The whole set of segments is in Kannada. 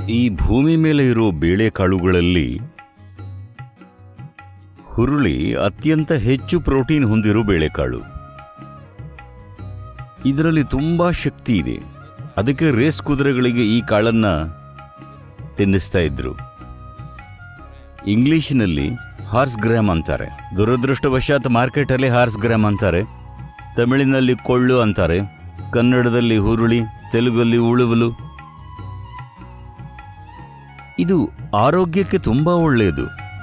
ಈ ಭೂಮಿ ಮೇಲೆ ಇರೋ ಬೇಳೆಕಾಳುಗಳಲ್ಲಿ ಹುರುಳಿ ಅತ್ಯಂತ ಹೆಚ್ಚು ಪ್ರೋಟೀನ್ ಹೊಂದಿರೋ ಬೇಳೆಕಾಳು. ಇದರಲ್ಲಿ ತುಂಬಾ ಶಕ್ತಿ ಇದೆ. ಅದಕ್ಕೆ ರೇಸ್ ಕುದುರೆಗಳಿಗೆ ಈ ಕಾಳನ್ನ ತಿನ್ನಿಸ್ತಾ ಇದ್ರು. ಇಂಗ್ಲಿಷಿನಲ್ಲಿ ಹಾರ್ಸ್ ಗ್ರಾಮ್ ಅಂತಾರೆ. ದುರದೃಷ್ಟವಶಾತ್ ಮಾರ್ಕೆಟಲ್ಲಿ ಹಾರ್ಸ್ ಗ್ರಾಮ್ ಅಂತಾರೆ. ತಮಿಳಿನಲ್ಲಿ ಕೊಳ್ಳು ಅಂತಾರೆ, ಕನ್ನಡದಲ್ಲಿ ಹುರುಳಿ, ತೆಲುಗಲ್ಲಿ ಉಳುವಲು. ಇದು ಆರೋಗ್ಯಕ್ಕೆ ತುಂಬಾ ಒಳ್ಳೆಯದು.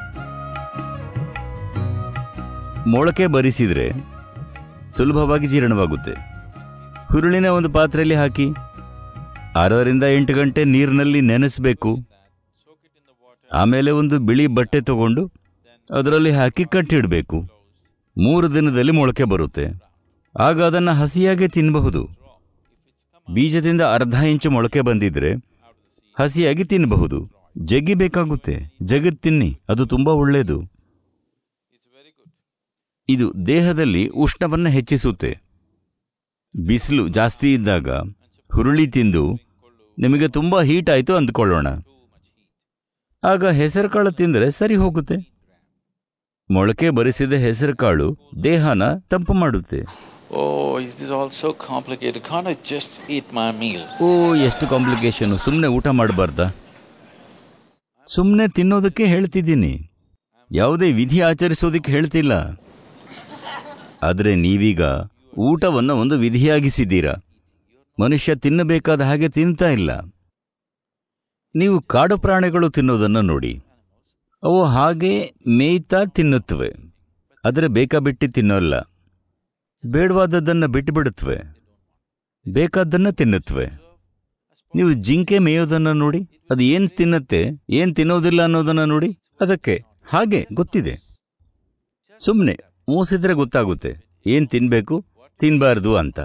ಮೊಳಕೆ ಬರಿಸಿದ್ರೆ ಸುಲಭವಾಗಿ ಜೀರ್ಣವಾಗುತ್ತೆ. ಹುರುಳಿನ ಒಂದು ಪಾತ್ರೆಯಲ್ಲಿ ಹಾಕಿ 6 ರಿಂದ 8 ಗಂಟೆ ನೀರಿನಲ್ಲಿ ನೆನೆಸಬೇಕು. ಆಮೇಲೆ ಒಂದು ಬಿಳಿ ಬಟ್ಟೆ ತಗೊಂಡು ಅದರಲ್ಲಿ ಹಾಕಿ ಕಟ್ಟಿಡಬೇಕು. 3 ದಿನದಲ್ಲಿ ಮೊಳಕೆ ಬರುತ್ತೆ. ಆಗ ಅದನ್ನು ಹಸಿಯಾಗಿ ತಿನ್ನಬಹುದು. ಬೀಜದಿಂದ ಅರ್ಧ ಇಂಚು ಮೊಳಕೆ ಬಂದಿದ್ರೆ ಹಸಿಯಾಗಿ ತಿನ್ನಬಹುದು. ಜಗ್ಗಿ ಬೇಕಾಗುತ್ತೆ, ಜಗದ್ ತಿನ್ನಿ, ಅದು ತುಂಬಾ ಒಳ್ಳೆಯದು. ಇದು ದೇಹದಲ್ಲಿ ಉಷ್ಣವನ್ನು ಹೆಚ್ಚಿಸುತ್ತೆ. ಬಿಸಿಲು ಜಾಸ್ತಿ ಇದ್ದಾಗ ಹುರುಳಿ ತಿಂದು ನಿಮಗೆ ತುಂಬಾ ಹೀಟ್ ಆಯಿತು ಅಂದ್ಕೊಳ್ಳೋಣ. ಆಗ ಹೆಸರುಕಾಳು ತಿಂದರೆ ಸರಿ ಹೋಗುತ್ತೆ. ಮೊಳಕೆ ಬರಿಸಿದ ಹೆಸರುಕಾಳು ದೇಹನ ತಂಪು ಮಾಡುತ್ತೆ. Is this all so complicated? Can't I just eat my meal? ಎಷ್ಟು ಕಾಂಪ್ಲಿಕೇಶನ್. ಸುಮ್ಮನೆ ಊಟ ಮಾಡಬಾರ್ದಾ? ಸುಮ್ಮನೆ ತಿನ್ನೋದಕ್ಕೆ ಹೇಳ್ತಿದ್ದೀನಿ, ಯಾವುದೇ ವಿಧಿ ಆಚರಿಸೋದಕ್ಕೆ ಹೇಳ್ತಿಲ್ಲ. ಆದರೆ ನೀವೀಗ ಊಟವನ್ನು ಒಂದು ವಿಧಿಯಾಗಿಸಿದ್ದೀರಾ. ಮನುಷ್ಯ ತಿನ್ನಬೇಕಾದ ಹಾಗೆ ತಿಂತಾ ಇಲ್ಲ. ನೀವು ಕಾಡು ಪ್ರಾಣಿಗಳು ತಿನ್ನೋದನ್ನು ನೋಡಿ. ಅವು ಹಾಗೆ ಮೇಯ್ತಾ ತಿನ್ನುತ್ತವೆ, ಆದರೆ ಬೇಕಾಬಿಟ್ಟು ತಿನ್ನೋಲ್ಲ. ಬೇಡವಾದದ್ದನ್ನು ಬಿಟ್ಟುಬಿಡುತ್ತವೆ, ಬೇಕಾದ್ದನ್ನು ತಿನ್ನುತ್ತವೆ. ನೀವು ಜಿಂಕೆ ಮೇಯೋದನ್ನು ನೋಡಿ, ಅದು ಏನು ತಿನ್ನತ್ತೆ, ಏನು ತಿನ್ನೋದಿಲ್ಲ ಅನ್ನೋದನ್ನು ನೋಡಿ. ಅದಕ್ಕೆ ಹಾಗೆ ಗೊತ್ತಿದೆ. ಸುಮ್ಮನೆ ಮೂಸಿದ್ರೆ ಗೊತ್ತಾಗುತ್ತೆ ಏನು ತಿನ್ನಬೇಕು, ತಿನ್ನಬಾರ್ದು ಅಂತ.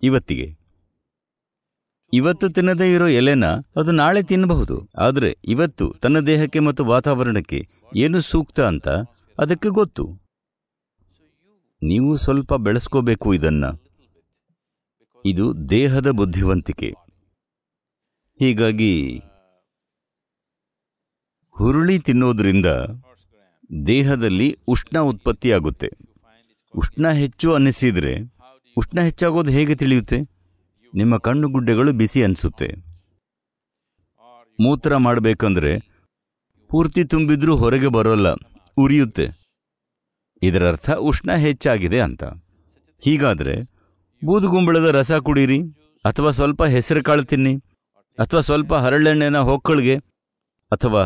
ಇವತ್ತು ತಿನ್ನದೇ ಇರೋ ಎಲೆನ ಅದು ನಾಳೆ ತಿನ್ನಬಹುದು. ಆದರೆ ಇವತ್ತು ತನ್ನ ದೇಹಕ್ಕೆ ಮತ್ತು ವಾತಾವರಣಕ್ಕೆ ಏನು ಸೂಕ್ತ ಅಂತ ಅದಕ್ಕೆ ಗೊತ್ತು. ನೀವು ಸ್ವಲ್ಪ ಬೆಳೆಸ್ಕೋಬೇಕು ಇದನ್ನ. ಇದು ದೇಹದ ಬುದ್ಧಿವಂತಿಕೆ. ಹೀಗಾಗಿ ಹುರುಳಿ ತಿನ್ನೋದ್ರಿಂದ ದೇಹದಲ್ಲಿ ಉಷ್ಣ ಉತ್ಪತ್ತಿಯಾಗುತ್ತೆ. ಉಷ್ಣ ಹೆಚ್ಚು ಅನ್ನಿಸಿದರೆ ಉಷ್ಣ ಹೆಚ್ಚಾಗೋದು ಹೇಗೆ ತಿಳಿಯುತ್ತೆ? ನಿಮ್ಮ ಕಣ್ಣುಗುಡ್ಡೆಗಳು ಬಿಸಿ ಅನಿಸುತ್ತೆ. ಮೂತ್ರ ಮಾಡಬೇಕಂದ್ರೆ ಪೂರ್ತಿ ತುಂಬಿದ್ರೂ ಹೊರಗೆ ಬರೋಲ್ಲ, ಉರಿಯುತ್ತೆ. ಇದರರ್ಥ ಉಷ್ಣ ಹೆಚ್ಚಾಗಿದೆ ಅಂತ. ಹೀಗಾದರೆ ಬೂದುಗುಂಬಳದ ರಸ ಕುಡೀರಿ, ಅಥವಾ ಸ್ವಲ್ಪ ಹೆಸರುಕಾಳು ತಿನ್ನಿ, ಅಥವಾ ಸ್ವಲ್ಪ ಹರಳೆಣ್ಣೆನ ಹೊಕ್ಕಳಿಗೆ, ಅಥವಾ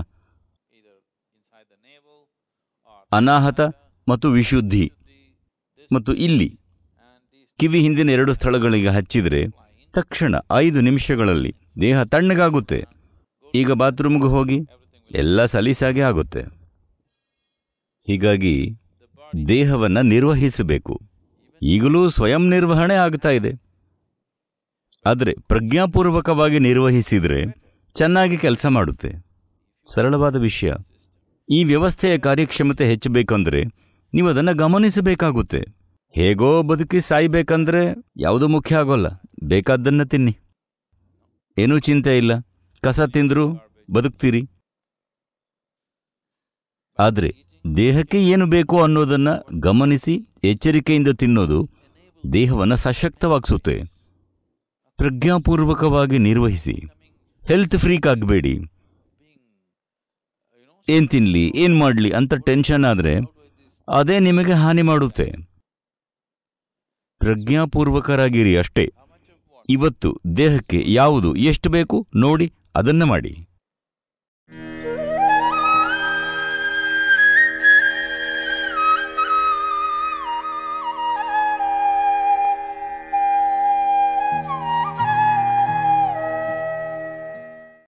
ಅನಾಹತ ಮತ್ತು ವಿಶುದ್ಧಿ ಮತ್ತು ಇಲ್ಲಿ ಕಿವಿ ಹಿಂದಿನ 2 ಸ್ಥಳಗಳಿಗೆ ಹಚ್ಚಿದರೆ ತಕ್ಷಣ 5 ನಿಮಿಷಗಳಲ್ಲಿ ದೇಹ ತಣ್ಣಗಾಗುತ್ತೆ. ಈಗ ಬಾತ್ರೂಮ್ಗೆ ಹೋಗಿ ಎಲ್ಲ ಸಲೀಸಾಗಿ ಆಗುತ್ತೆ. ಹೀಗಾಗಿ ದೇಹವನ್ನು ನಿರ್ವಹಿಸಬೇಕು. ಈಗಲೂ ಸ್ವಯಂ ನಿರ್ವಹಣೆ ಆಗ್ತಾ ಇದೆ. ಆದರೆ ಪ್ರಜ್ಞಾಪೂರ್ವಕವಾಗಿ ನಿರ್ವಹಿಸಿದರೆ ಚೆನ್ನಾಗಿ ಕೆಲಸ ಮಾಡುತ್ತೆ. ಸರಳವಾದ ವಿಷಯ. ಈ ವ್ಯವಸ್ಥೆಯ ಕಾರ್ಯಕ್ಷಮತೆ ಹೆಚ್ಚಬೇಕಂದ್ರೆ ನೀವು ಅದನ್ನು ಗಮನಿಸಬೇಕಾಗುತ್ತೆ. ಹೇಗೋ ಬದುಕಿ ಸಾಯ್ಬೇಕಂದ್ರೆ ಯಾವುದೂ ಮುಖ್ಯ ಆಗೋಲ್ಲ. ಬೇಕಾದ್ದನ್ನು ತಿನ್ನಿ, ಏನೂ ಚಿಂತೆ ಇಲ್ಲ. ಕಸ ತಿಂದರೂ ಬದುಕ್ತೀರಿ. ಆದರೆ ದೇಹಕ್ಕೆ ಏನು ಬೇಕು ಅನ್ನೋದನ್ನು ಗಮನಿಸಿ ಎಚ್ಚರಿಕೆಯಿಂದ ತಿನ್ನೋದು ದೇಹವನ್ನು ಸಶಕ್ತವಾಗಿಸುತ್ತೆ. ಪ್ರಜ್ಞಾಪೂರ್ವಕವಾಗಿ ನಿರ್ವಹಿಸಿ. ಹೆಲ್ತ್ ಫ್ರೀಕ್ ಆಗಬೇಡಿ. ಏನು ತಿನ್ನಲಿ, ಏನು ಮಾಡಲಿ ಅಂತ ಟೆನ್ಷನ್ ಆದರೆ ಅದೇ ನಿಮಗೆ ಹಾನಿ ಮಾಡುತ್ತೆ. ಪ್ರಜ್ಞಾಪೂರ್ವಕರಾಗಿರಿ ಅಷ್ಟೇ. ಇವತ್ತು ದೇಹಕ್ಕೆ ಯಾವುದು ಎಷ್ಟು ಬೇಕು ನೋಡಿ ಅದನ್ನು ಮಾಡಿ.